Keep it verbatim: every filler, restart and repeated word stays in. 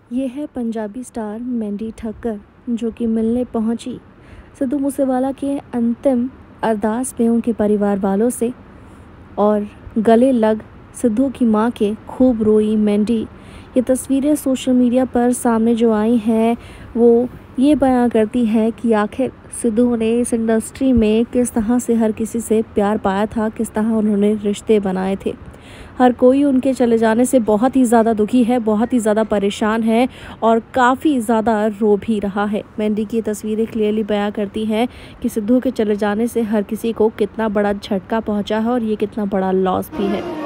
ये है पंजाबी स्टार मैंडी ठक्कर, जो कि मिलने पहुंची सिद्धू मूसेवाला के अंतिम अरदास में उनके परिवार वालों से और गले लग सिद्धू की मां के खूब रोई मैंडी। ये तस्वीरें सोशल मीडिया पर सामने जो आई हैं वो ये बयां करती है कि आखिर सिद्धू ने इस इंडस्ट्री में किस तरह से हर किसी से प्यार पाया था, किस तरह उन्होंने रिश्ते बनाए थे। हर कोई उनके चले जाने से बहुत ही ज़्यादा दुखी है, बहुत ही ज़्यादा परेशान है और काफ़ी ज़्यादा रो भी रहा है। मैंडी की तस्वीरें क्लियरली बयां करती हैं कि सिद्धू के चले जाने से हर किसी को कितना बड़ा झटका पहुंचा है और ये कितना बड़ा लॉस भी है।